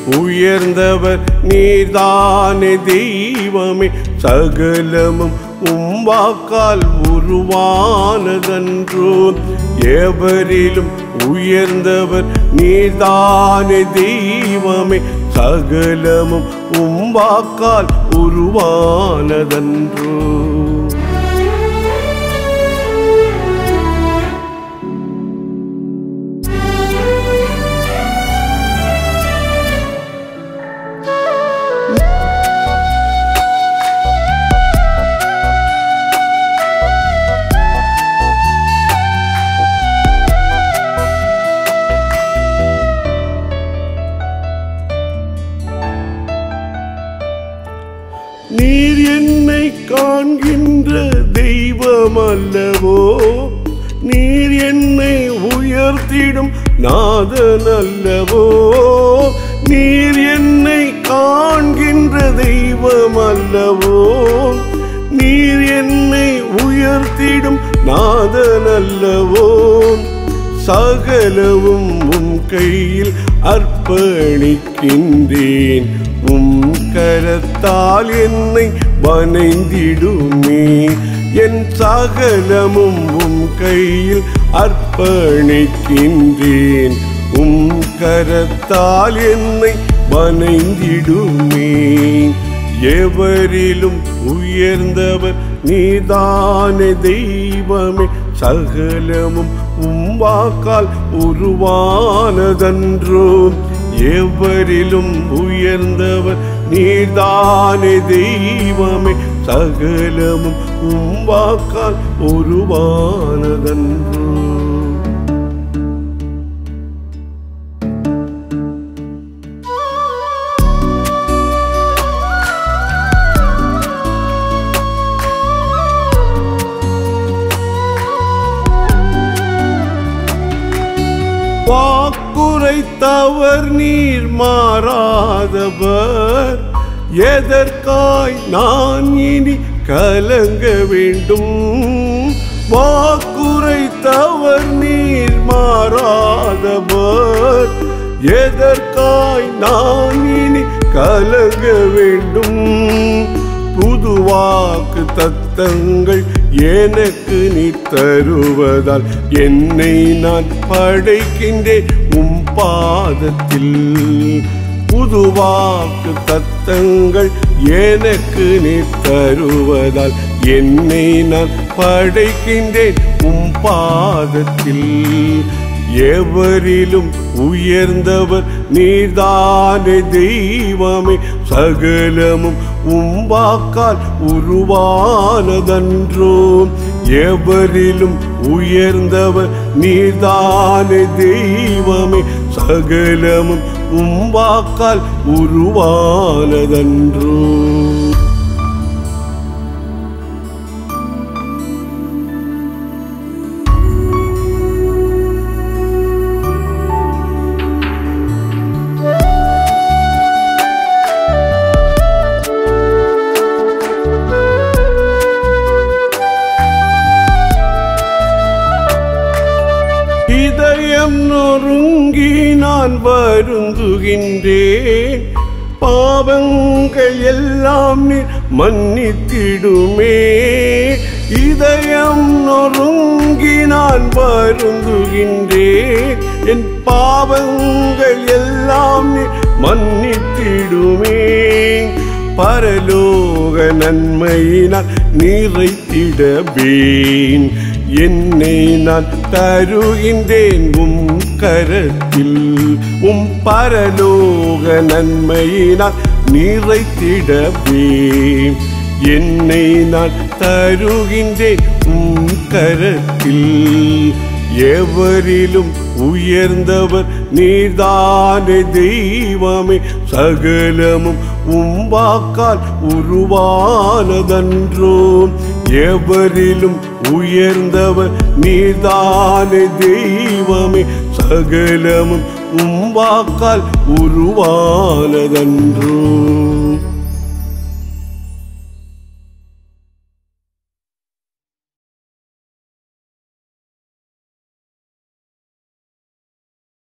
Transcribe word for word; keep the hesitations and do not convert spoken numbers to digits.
உயர்ந்தவர் நீர்தானே தெய்வமே சகலமும் உம்வாக்கால் உருவானதன்றோ எவரிலும் உயர்ந்தவர் நீர்தானே தெய்வமே சகலமும் உம்வாக்கால் உருவானதன்றோ நீர் என்னை காண்கின்ற தெய்வம் அல்லவோ நீர் என்னை உயர்த்திடும் நாதன் அல்லவோ நீர் என்னை காண்கின்ற தெய்வம் அல்லவோ நீர் என்னை உயர்த்திடும் நாதன் அல்லவோ சகலவும் உம் கையில் அர்ப்பணிக்கின்றேன் உம் கரத்தால் என்னை வணைந்திடுமே என் சகலமும் உம் கையில் அர்ப்பணிக்கின்றேன் உம் கரத்தால் என்னை வணைந்திடுமே எவரிலும் உயர்ந்தவர் நீதானே தெய்வமே சகலமும் உம்வாக்கால் உருவானதன்றோ எவரிலும் உயர்ந்தவர் நீர்தானே தெய்வமே சகலமும் உம்வாக்கால் உருவானதன்றோ வாக்குரைத்தவர் நீர் மாறாதவர் எதற்காய் நான் இனி கலங்க வேண்டும் வாக்குரைத்தவர் நீர் மாறாதவர் எதற்காய் நான் இனி கலங்க வேண்டும் புதுவாக்கு தத்தங்கள் எனக்கு நீ தருவதால் என்னை நான் படைக்கின்றேன் உம் பாதத்தில் புதுவாக்கு தத்தங்கள் எனக்கு நீ தருவதால் என்னை நான் படைக்கின்றேன் உம் பாதத்தில் எவரிலும் உயர்ந்தவர் நீர்தானே தெய்வமே சகலமும் உம்வாக்கால் உருவானதன்றோ எவரிலும் உயர்ந்தவர் நீர்தானே தெய்வமே சகலமும் உம்வாக்கால் உருவானதன்றோ இதயம் நொறுங்கி நான் வருந்துகின்றேன் பாவங்கள் எல்லாம் நீர் மன்னித்திடுமே இதயம் நொறுங்கி நான் வருந்துகின்றேன் என் பாவங்கள் எல்லாம் நீர் மன்னித்திடுமே பரலோக நன்மையினால் நிறைத்திடவேன் என்னை நான் தருகின்றேன் உம் கரத்தில் உம் பரலோக நன்மையினால் நிறைத்திடவே என்னை நான் தருகின்றேன் உம் கரத்தில் எவரிலும் உயர்ந்தவர் நீர்தானே தெய்வமே சகலமும் உம்வாக்கால் உருவானதன்றோ எவரிலும் உயர்ந்தவர் நீர்தானே தெய்வமே சகலமும் உம்வாக்கால் உருவானதன்றோ